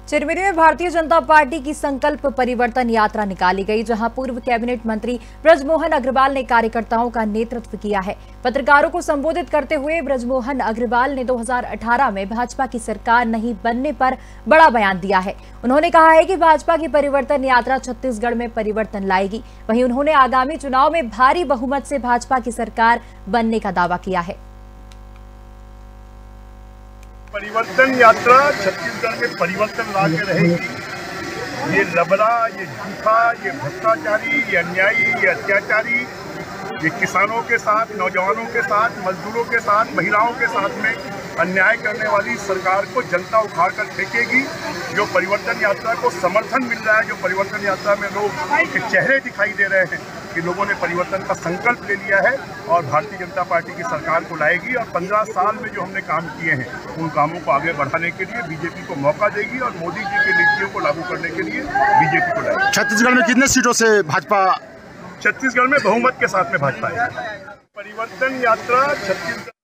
चिरमिरी में भारतीय जनता पार्टी की संकल्प परिवर्तन यात्रा निकाली गई, जहां पूर्व कैबिनेट मंत्री ब्रजमोहन अग्रवाल ने कार्यकर्ताओं का नेतृत्व किया है। पत्रकारों को संबोधित करते हुए ब्रजमोहन अग्रवाल ने 2018 में भाजपा की सरकार नहीं बनने पर बड़ा बयान दिया है। उन्होंने कहा है कि भाजपा की परिवर्तन यात्रा छत्तीसगढ़ में परिवर्तन लाएगी। वहीं उन्होंने आगामी चुनाव में भारी बहुमत से भाजपा की सरकार बनने का दावा किया है। परिवर्तन यात्रा छत्तीसगढ़ में परिवर्तन ला के रहेगी। ये लबड़ा, ये झूठा, ये भ्रष्टाचारी, ये अन्यायी, ये अत्याचारी, ये किसानों के साथ, नौजवानों के साथ, मजदूरों के साथ, महिलाओं के साथ में अन्याय करने वाली सरकार को जनता उखाड़ कर फेंकेगी। जो परिवर्तन यात्रा को समर्थन मिल रहा है, जो परिवर्तन यात्रा में लोग के चेहरे दिखाई दे रहे हैं कि लोगों ने परिवर्तन का संकल्प ले लिया है और भारतीय जनता पार्टी की सरकार को लाएगी और 15 साल में जो हमने काम किए हैं उन कामों को आगे बढ़ाने के लिए बीजेपी को मौका देगी और मोदी जी की नीतियों को लागू करने के लिए बीजेपी को लाएगी। छत्तीसगढ़ में कितने सीटों से भाजपा? छत्तीसगढ़ में बहुमत के साथ में भाजपा है। परिवर्तन यात्रा छत्तीसगढ़